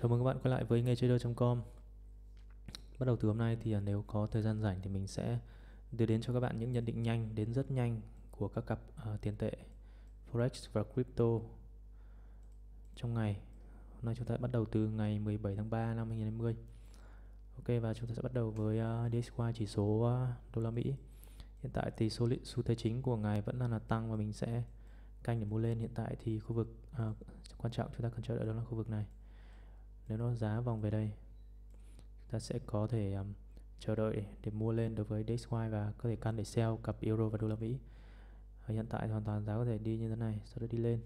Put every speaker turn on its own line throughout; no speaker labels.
Chào mừng các bạn quay lại với nghêtrader.com. Bắt đầu từ hôm nay thì nếu có thời gian rảnh thì mình sẽ đưa đến cho các bạn những nhận định nhanh đến rất nhanh của các cặp tiền tệ Forex và Crypto trong ngày. Hôm nay chúng ta bắt đầu từ ngày 17 tháng 3 năm 2020. Ok, và chúng ta sẽ bắt đầu với DXY chỉ số đô la Mỹ. Hiện tại thì xu thế chính của ngày vẫn là tăng và mình sẽ canh để mua lên. Hiện tại thì khu vực quan trọng chúng ta cần chờ đợi đó là khu vực này. Nếu nó giá vòng về đây, chúng ta sẽ có thể chờ đợi để mua lên đối với DXY và có thể căn để sell cặp euro và đô la Mỹ. Hiện tại hoàn toàn giá có thể đi như thế này, sau đó đi lên.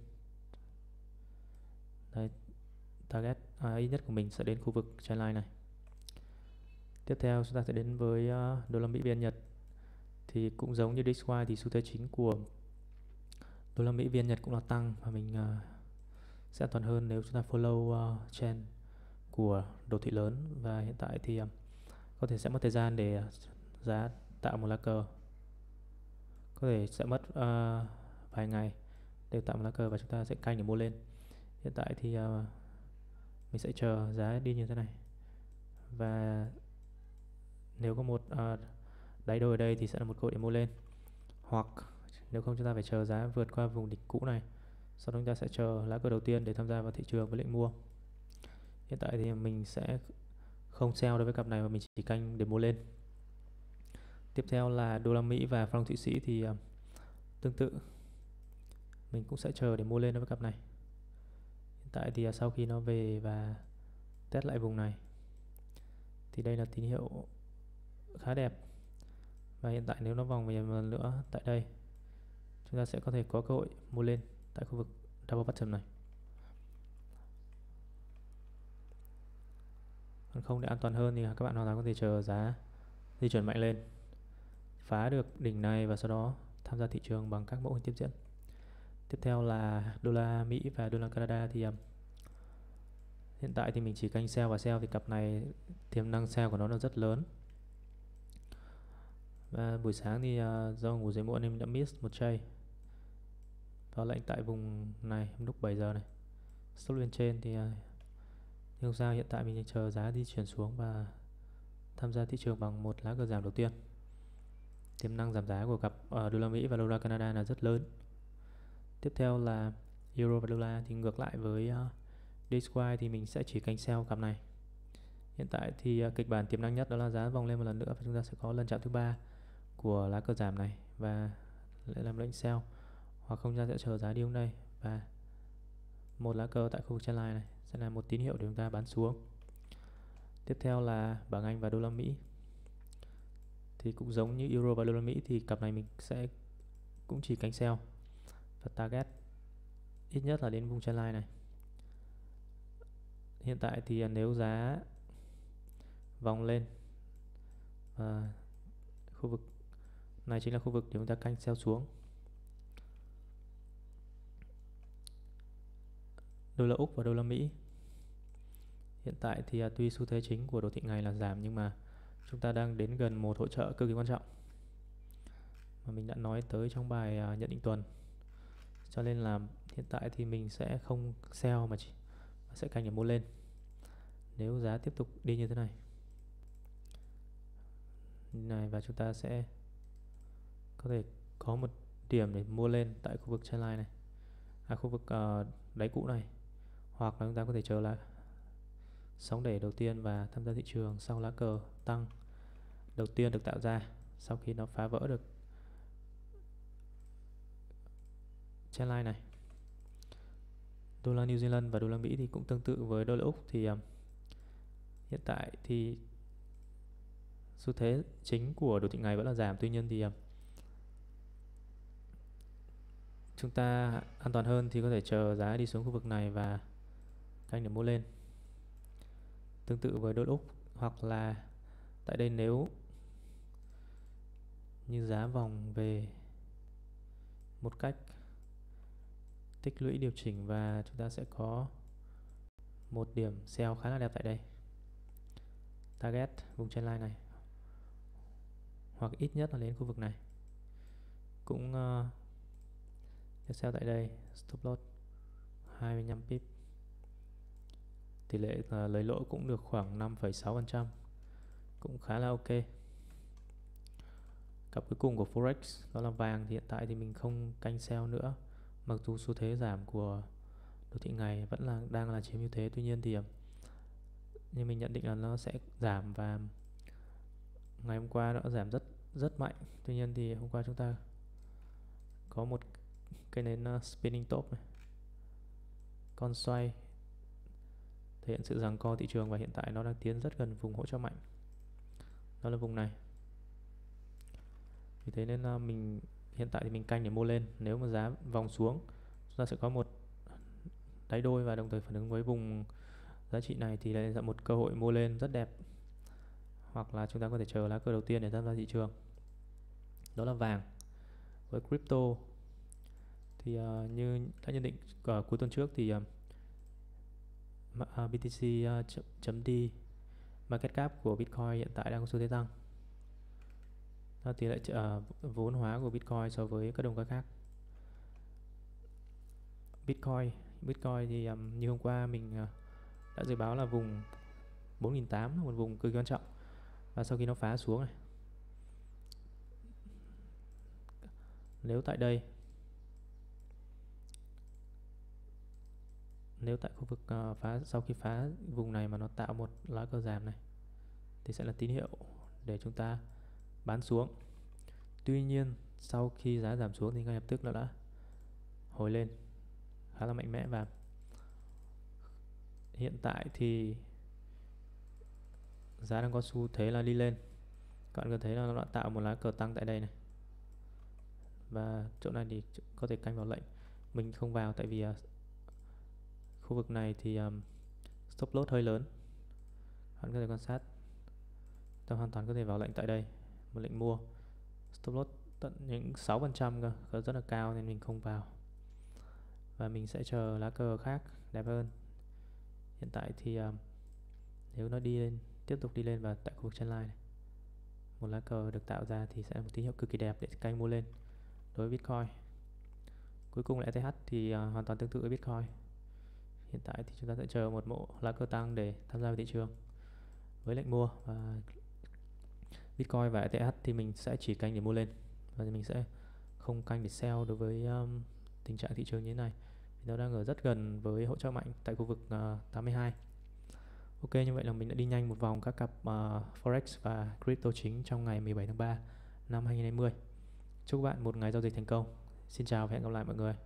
Đây, target ít nhất của mình sẽ đến khu vực trendline này. Tiếp theo chúng ta sẽ đến với đô la Mỹ VN Nhật. Thì cũng giống như DXY thì xu thế chính của đô la Mỹ VN Nhật cũng là tăng, và mình sẽ an toàn hơn nếu chúng ta follow trend của đồ thị lớn. Và hiện tại thì có thể sẽ mất thời gian để giá tạo một lá cờ, có thể sẽ mất vài ngày để tạo một lá cờ và chúng ta sẽ canh để mua lên. Hiện tại thì mình sẽ chờ giá đi như thế này, và nếu có một đáy đôi ở đây thì sẽ là một cơ hội để mua lên, hoặc nếu không chúng ta phải chờ giá vượt qua vùng đỉnh cũ này, sau đó chúng ta sẽ chờ lá cờ đầu tiên để tham gia vào thị trường với lệnh mua. Hiện tại thì mình sẽ không sell đối với cặp này mà mình chỉ canh để mua lên. Tiếp theo là đô la Mỹ và franc Thụy Sĩ thì tương tự, mình cũng sẽ chờ để mua lên đối với cặp này. Hiện tại thì sau khi nó về và test lại vùng này thì đây là tín hiệu khá đẹp, và hiện tại nếu nó vòng về một lần nữa tại đây, chúng ta sẽ có thể có cơ hội mua lên tại khu vực double bottom này. Còn không, để an toàn hơn thì các bạn hoàn toàn có thể chờ giá di chuyển mạnh lên, phá được đỉnh này và sau đó tham gia thị trường bằng các mẫu hình tiếp diễn. Tiếp theo là đô la Mỹ và đô la Canada. Thì hiện tại thì mình chỉ canh sell và sell, thì cặp này tiềm năng sell của nó là rất lớn. Và buổi sáng thì do ngủ dậy muộn nên mình đã miss một trade vào lệnh tại vùng này lúc 7 giờ này, stop lên trên thì nhưng sao hiện tại mình chờ giá di chuyển xuống và tham gia thị trường bằng một lá cờ giảm đầu tiên. Tiềm năng giảm giá của cặp đô la Mỹ và đô la Canada là rất lớn. Tiếp theo là euro và đô la, thì ngược lại với DXY thì mình sẽ chỉ canh sell cặp này. Hiện tại thì kịch bản tiềm năng nhất đó là giá vòng lên một lần nữa và chúng ta sẽ có lần chạm thứ 3 của lá cờ giảm này và lại làm lệnh sell, hoặc không chúng ta sẽ chờ giá đi xuống đây và một lá cờ tại khu vực trendline này sẽ là một tín hiệu để chúng ta bán xuống. Tiếp theo là bảng Anh và đô la Mỹ, thì cũng giống như euro và đô la Mỹ thì cặp này mình sẽ cũng chỉ canh sell và target ít nhất là đến vùng trendline này. Hiện tại thì nếu giá vòng lên và khu vực này chính là khu vực để chúng ta canh sell xuống. Đô la Úc và đô la Mỹ, hiện tại thì tuy xu thế chính của đồ thị ngày là giảm, nhưng mà chúng ta đang đến gần một hỗ trợ cực kỳ quan trọng mà mình đã nói tới trong bài nhận định tuần, cho nên là hiện tại thì mình sẽ không sell mà sẽ canh để mua lên. Nếu giá tiếp tục đi như thế này và chúng ta sẽ có thể có một điểm để mua lên tại khu vực trendline này, khu vực đáy cũ này, hoặc là chúng ta có thể chờ là sóng đẩy đầu tiên và tham gia thị trường sau lá cờ tăng đầu tiên được tạo ra sau khi nó phá vỡ được trendline này. Đô la New Zealand và đô la Mỹ thì cũng tương tự với đô la Úc, thì hiện tại thì xu thế chính của đồ thị ngày vẫn là giảm, tuy nhiên thì chúng ta an toàn hơn thì có thể chờ giá đi xuống khu vực này và canh để mua lên. Tương tự với đô la Úc, hoặc là tại đây nếu như giá vòng về một cách tích lũy điều chỉnh và chúng ta sẽ có một điểm sell khá là đẹp tại đây, target vùng trendline này, hoặc ít nhất là đến khu vực này cũng sell tại đây, stop loss 25 pip. Tỷ lệ lấy lỗ cũng được khoảng 5,6%, cũng khá là ok. Cặp cuối cùng của Forex đó là vàng, thì hiện tại thì mình không canh sell nữa. Mặc dù xu thế giảm của đồ thị ngày vẫn đang là chiếm ưu thế, tuy nhiên thì như mình nhận định là nó sẽ giảm, và ngày hôm qua nó giảm rất mạnh. Tuy nhiên thì hôm qua chúng ta có một cái nến spinning top này, con xoay thể hiện sự giằng co thị trường, và hiện tại nó đang tiến rất gần vùng hỗ trợ mạnh, đó là vùng này. Vì thế nên mình hiện tại thì mình canh để mua lên. Nếu mà giá vòng xuống, chúng ta sẽ có một đáy đôi và đồng thời phản ứng với vùng giá trị này, thì đây là một cơ hội mua lên rất đẹp. Hoặc là chúng ta có thể chờ lá cờ đầu tiên để tham gia thị trường, đó là vàng. Với crypto thì như đã nhận định ở cuối tuần trước thì BTC.D market cap của Bitcoin hiện tại đang có xu thế tăng. Tỷ lệ vốn hóa của Bitcoin so với các đồng coin khác. Bitcoin thì như hôm qua mình đã dự báo là vùng 4.800 là một vùng cực kỳ quan trọng, và sau khi nó phá xuống này, nếu tại đây, nếu tại khu vực sau khi phá vùng này mà nó tạo một lá cờ giảm này, thì sẽ là tín hiệu để chúng ta bán xuống. Tuy nhiên sau khi giá giảm xuống thì ngay lập tức nó đã hồi lên khá là mạnh mẽ, và hiện tại thì giá đang có xu thế là đi lên. Các bạn có thấy là nó đã tạo một lá cờ tăng tại đây này, và chỗ này thì có thể canh vào lệnh. Mình không vào tại vì khu vực này thì stop loss hơi lớn. Bạn có thể quan sát, ta hoàn toàn có thể vào lệnh tại đây, một lệnh mua. Stop loss tận những 6% cơ, rất là cao nên mình không vào, và mình sẽ chờ lá cờ khác đẹp hơn. Hiện tại thì nếu nó đi lên, tiếp tục đi lên và tại khu vực trendline này, một lá cờ được tạo ra thì sẽ là một tín hiệu cực kỳ đẹp để canh mua lên đối với Bitcoin. Cuối cùng là ETH thì hoàn toàn tương tự với Bitcoin. Hiện tại thì chúng ta sẽ chờ một mẫu lá cờ tăng để tham gia vào thị trường với lệnh mua, và Bitcoin và ETH thì mình sẽ chỉ canh để mua lên, và mình sẽ không canh để sell đối với tình trạng thị trường như thế này. Nó đang ở rất gần với hỗ trợ mạnh tại khu vực 82. Ok, như vậy là mình đã đi nhanh một vòng các cặp Forex và crypto chính trong ngày 17 tháng 3 năm 2020. Chúc bạn một ngày giao dịch thành công. Xin chào và hẹn gặp lại mọi người.